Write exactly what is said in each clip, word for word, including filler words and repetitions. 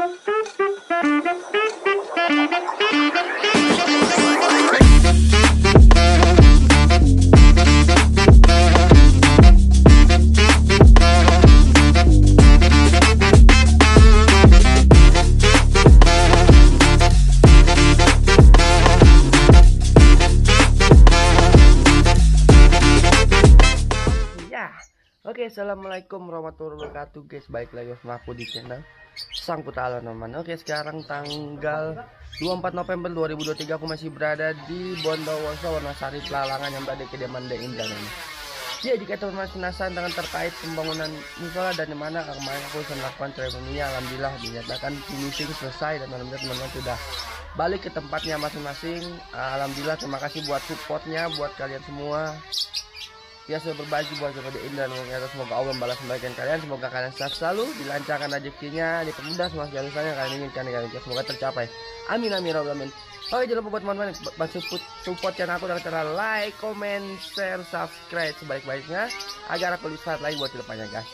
Oke, assalamualaikum warahmatullahi wabarakatuh guys. Baik lagi sama aku di channel Sang Putra Anoman. Oke, sekarang tanggal dua puluh empat November dua ribu dua puluh tiga aku masih berada di Bondowoso, Wonosari, Pelalangan yang berada di kediaman Dek Indra ini. Ya, jika teman-teman penasaran dengan terkait pembangunan musola dan di mana kemarin aku sudah melakukan seremoninya, alhamdulillah dinyatakan finishing selesai dan alhamdulillah teman-teman sudah balik ke tempatnya masing-masing. Alhamdulillah, terima kasih buat supportnya buat kalian semua. Ya, sudah berbagi buat kepada Indra, dan semoga Allah membalas kebaikan kalian. Semoga kalian selalu dilancarkan rezekinya, dipermudah semua segala urusannya kalian inginkan, kalian semoga tercapai. Amin amin ya amin. Oke, jangan lupa buat teman-teman support, support channel aku dengan cara like, comment, share, subscribe sebaik-baiknya agar aku bisa lagi buat kedepannya guys.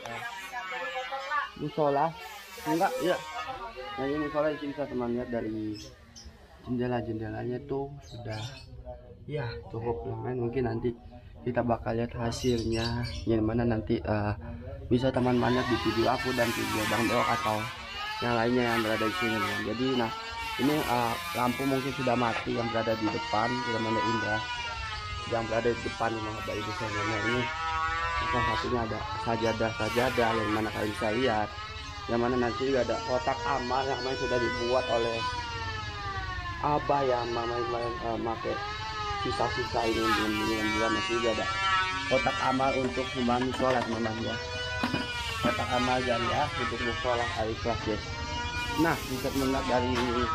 Musola enggak ya. Nah, ini musola di sini bisa teman lihat dari jendela-jendelanya tuh sudah ya cukup lumayan. Mungkin nanti kita bakal lihat hasilnya yang mana nanti uh, bisa teman-teman lihat di video aku dan video Bang Deok atau yang lainnya yang berada di sini. Jadi nah ini uh, lampu mungkin sudah mati yang berada di depan, sudah mana Indra yang berada di depan memang dari desainnya ini. Salah satunya ada sajadah-sajadah yang mana kalian bisa lihat, yang mana nanti juga ada kotak amal yang mana sudah dibuat oleh Abah yang mamanya uh, pakai sisa-sisa ini belum bulan masih juga ada kotak amal untuk sumbangan musola teman-teman ya. Kotak amal jariah untuk musola Al-Ikhlas guys. Nah, bisa melihat dari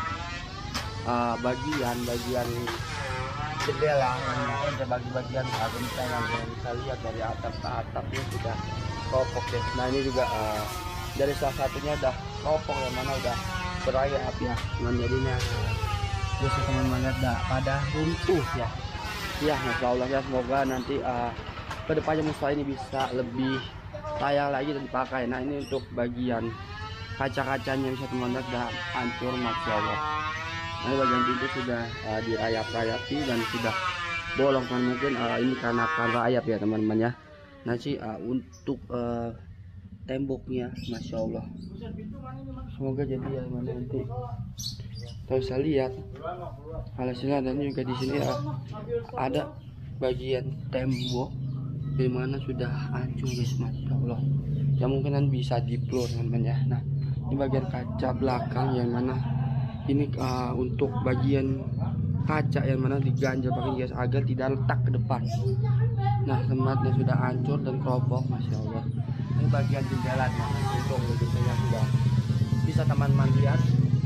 uh, bagian bagian jendela, ada bagi-bagian genteng yang kalian bisa lihat dari atap ke atapnya sudah kopok guys. Nah, ini juga uh, dari salah satunya udah kopok yang mana udah berayap ya. Cuman jadinya biasa teman-teman lihat dah pada runtuh ya. Ya, masya Allah ya, semoga nanti uh, kedepannya musola ini bisa lebih layak lagi dan dipakai. Nah, ini untuk bagian kaca-kacanya bisa teman-teman lihat dah hancur masya Allah. Nah, bagian pintu sudah uh, dirayap-rayapi dan sudah bolong kan, mungkin uh, ini karena akan rayap ya teman-teman ya. Nah sih uh, untuk uh, temboknya masya Allah, semoga jadi ya mana nanti kita bisa lihat hasilnya. Dan juga di sini ya, ada bagian tembok di mana sudah hancur guys masya Allah, yang mungkin bisa diplor teman-teman ya. Nah, ini bagian kaca belakang yang mana ini uh, untuk bagian kaca yang mana diganjel pakai gas agar tidak letak ke depan. Nah, tempatnya sudah hancur dan keropok masya Allah. Ini bagian jendela untuk biasanya sudah bisa teman-teman lihat.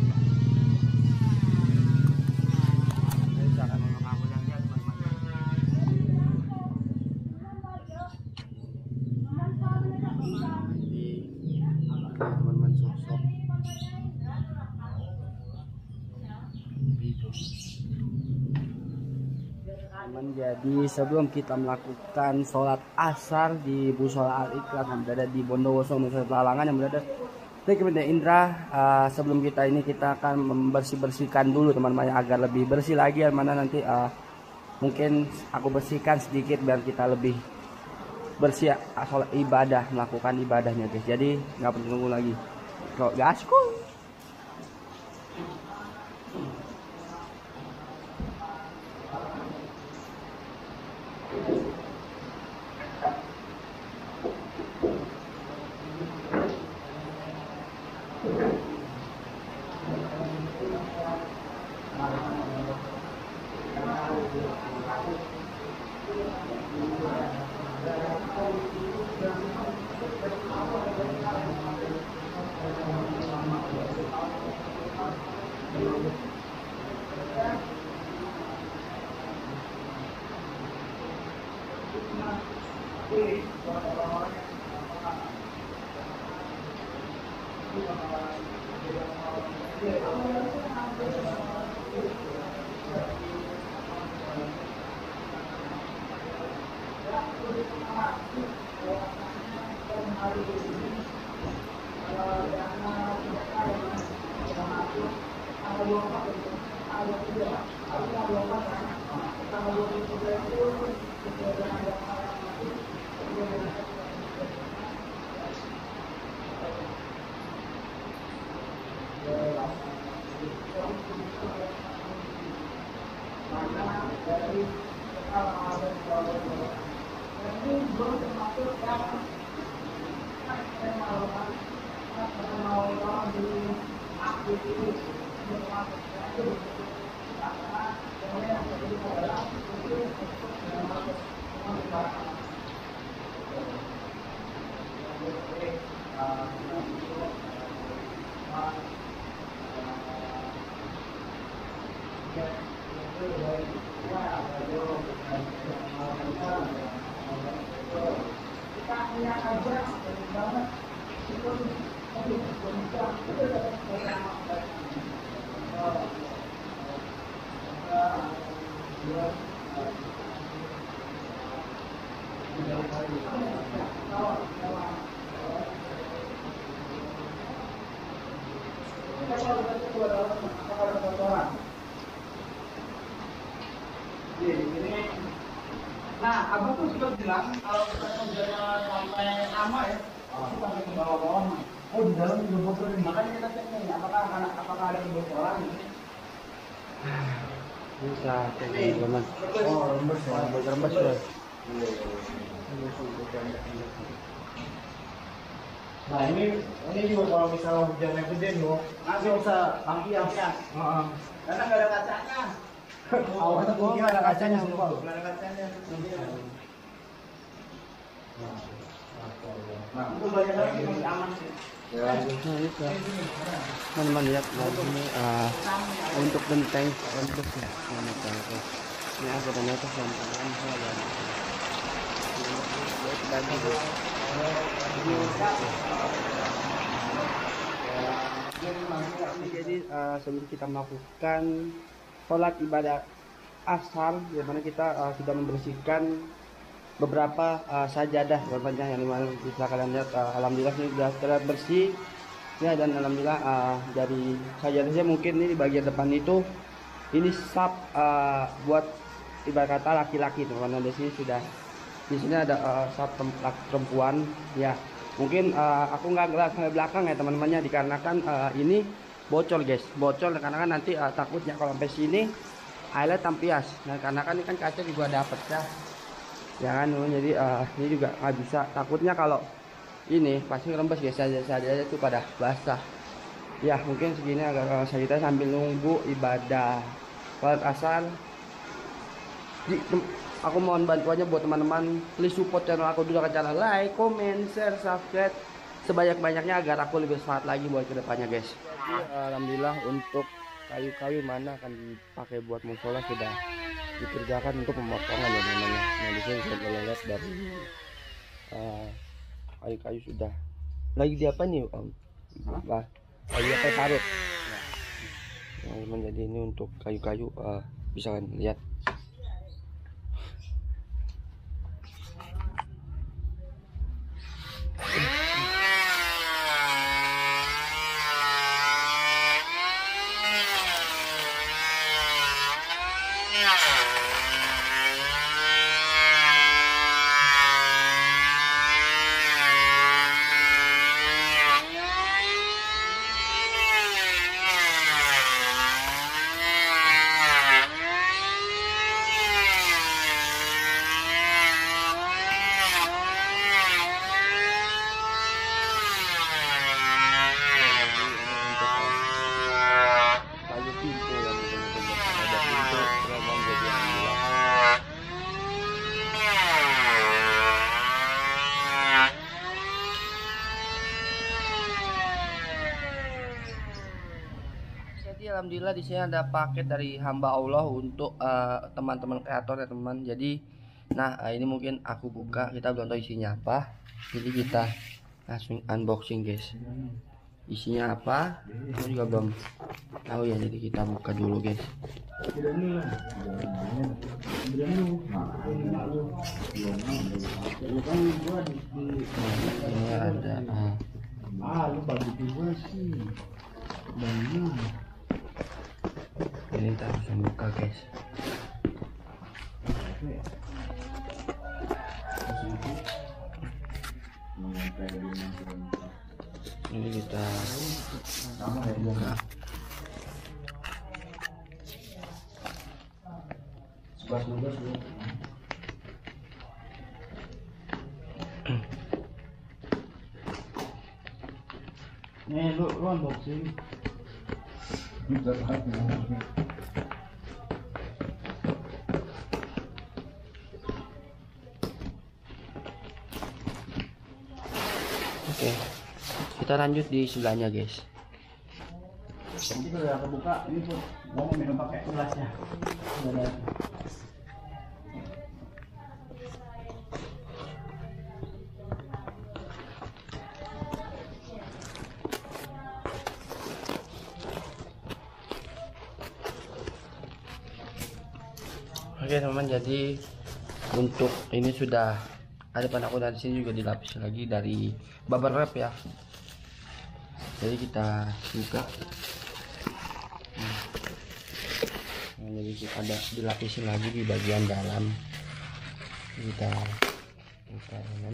Teman-teman sosok teman, jadi sebelum kita melakukan sholat asar di musola Al-Ikhlas yang berada di Bondowoso, Nusa Pelalangan yang berada di Dek Indra, uh, sebelum kita ini kita akan membersih-bersihkan dulu teman-teman agar lebih bersih lagi, yang mana nanti uh, mungkin aku bersihkan sedikit biar kita lebih bersih sholat ibadah, melakukan ibadahnya guys. Jadi nggak perlu tunggu lagi kok gasku. Nah, abang tuh sudah bilang kalau kita kerjanya sampai lama ya, pasti sampai ke bawah-bawah. Oh, di dalam juga bocor nih. Makanya kita cek nih, apakah apakah ada kebocoran ini? Bisa, teman-teman. Oh, rembes ya. Rembes ya. Nah, ini ini juga kalau misalnya hujannya gede nih, langsung bisa lampian ya. Heeh. Karena nggak ada kacanya. Oh, oh, nggak ada kacanya, Nggak ada kacanya. Nah, itu banyak lagi masih aman sih. Ya, nah, itu teman-teman lihat ini uh, untuk genteng untuk ya ini aku ternyata genteng jadi uh, sebelum kita melakukan sholat ibadah ashar, di mana kita uh, sudah membersihkan beberapa uh, sajadah berpanjang yang dimana bisa kalian lihat, uh, alhamdulillah ini sudah terlihat bersih ya, dan alhamdulillah uh, dari sajadahnya mungkin ini di bagian depan itu ini sab uh, buat ibarat kata laki-laki teman-teman. Di sini sudah di sini ada uh, sab perempuan ya, mungkin uh, aku nggak gelas sampai belakang ya teman-temannya, dikarenakan uh, ini bocor guys, bocor karena kan nanti uh, takutnya kalau sampai sini airnya tampias. Nah karena kan ini kan kaca juga ada pecah ya kan, jadi uh, ini juga nggak bisa, takutnya kalau ini pasti rembes guys, saja saja itu pada basah ya. Mungkin segini agak uh, saya kita sambil nunggu ibadah sholat asar. Di, aku mohon bantuannya buat teman-teman, please support channel aku dulu, ke channel like, comment, share, subscribe sebanyak-banyaknya agar aku lebih semangat lagi buat kedepannya guys. Jadi, alhamdulillah untuk kayu-kayu mana akan dipakai buat musola sudah dikerjakan untuk pemotongan ya teman-teman. Nah di sini saya lihat dari kayu-kayu uh, sudah lagi di apa nih om? Bah, kayu apa parut? Nah, teman, jadi ini untuk kayu-kayu uh, bisa kan lihat. Alhamdulillah di sini ada paket dari hamba Allah untuk teman-teman uh, kreator ya teman. Jadi nah uh, ini mungkin aku buka, kita belum tahu isinya apa, jadi kita langsung unboxing guys. Isinya apa aku juga belum tahu ya, jadi kita buka dulu guys. Nah, ini ada uh, ah lu bagi dua sih banyak. ini kita langsung buka guys. Ini kita buka. Nih lu lu unboxing. Oke, kita lanjut di sebelahnya guys. Nanti kalau udah kebuka, ini pun gua mau minum pakai gelasnya. Udah ada. Oke teman, jadi untuk ini sudah ada panakku dari sini juga dilapis lagi dari bubble wrap ya. Jadi kita buka. Nah, jadi kita ada dilapisin lagi di bagian dalam. Kita buka teman.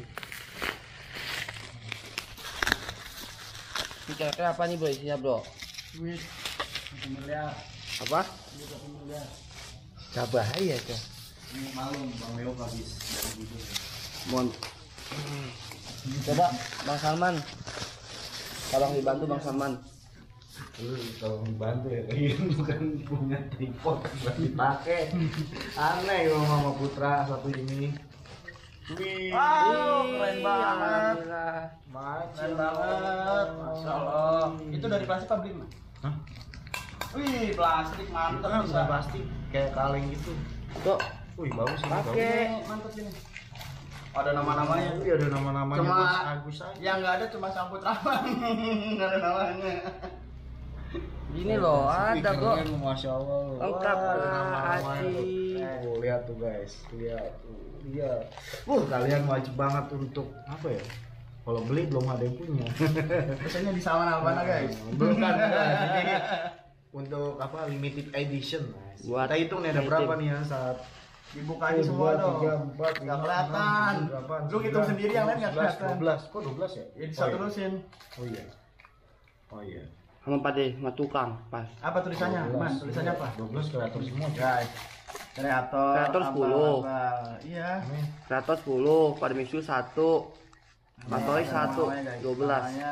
Ini kira-kira apa nih bro isinya bro? Duit satu miliar. Apa? Duit satu miliar. Gak bahaya tuh. Ini malum Bang Leo habis dari gitu. Mon. Coba Bang Salman. Tolong dibantu Bang Salman. Lu tolong bantu ya, ini bukan punya tripod buat dipakai. Aneh loh Mama Putra satu ini. Wih, wow, keren banget. Keren banget, masya Allah. Itu dari plastik apa beli mas? Hah? Wih, plastik mantep Itu bisa. plastik kayak kaleng gitu. Tuh, Wih, bagus ini. bagus. pakai. Mantep ini. Ada nama-namanya. Iya, ada nama-namanya Cuma Mas Agus aja. yang nggak ada cuma samput Rahman. Nggak ada namanya. Gini loh, ada bro. Keren, Masya Allah. Lengkap Wah, ada lah, nama-namanya tuh. Aci. Oh, lihat tuh guys, lihat tuh. Lihat. Uh, kalian wajib banget untuk apa ya? Kalau beli belum ada yang punya. Biasanya di Sawana Albana guys. Belum kan? Enggak. Jadi untuk apa limited edition. Buat Kita hitung nih ada berapa nih ya saat Dibuka aja semua dong. tiga, empat, Nggak kelihatan. Lu hitung sendiri yang lain nggak kelihatan. dua belas. Kok dua belas ya? Ya satu terusin. Oh iya. Oh iya. Sama Pak deh, sama tukang pas. Apa tulisannya? Mas, tulisannya apa? dua belas kreator semua. Guys. Kreator. Kreator sepuluh. abal-abal. Iya. Kratos sepuluh, Pak Misu satu, Mas Toy Ada satu, namanya, guys. dua belas. Namanya.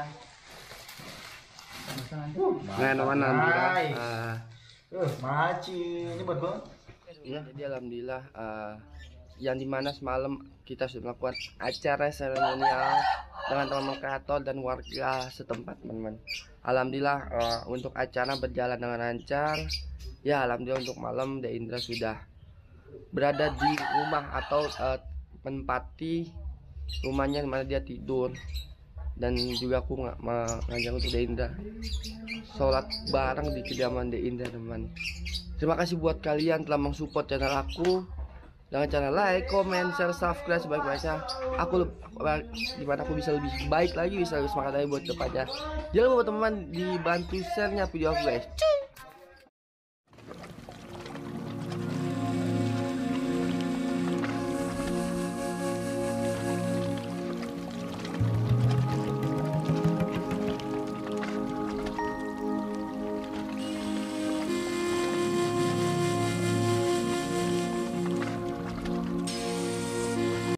Nah, nama Hai. uh, Eh, maci. Ini buat gua. ya, jadi alhamdulillah uh, yang dimana semalam kita sudah melakukan acara seremonial dengan teman-teman kreator dan warga setempat teman-teman. Alhamdulillah uh, untuk acara berjalan dengan lancar. Ya alhamdulillah untuk malam De Indra sudah berada di rumah atau uh, menempati rumahnya dimana dia tidur. Dan juga aku nggak mengajak untuk De Indra sholat bareng di kediaman De Indra teman. Terima kasih buat kalian telah mensupport channel aku dengan cara like, comment, share, subscribe sebaik-baiknya. Aku gimana aku bisa lebih baik lagi, bisa lebih semangat lagi buat depannya. Jangan lupa teman-teman dibantu share-nya video aku guys.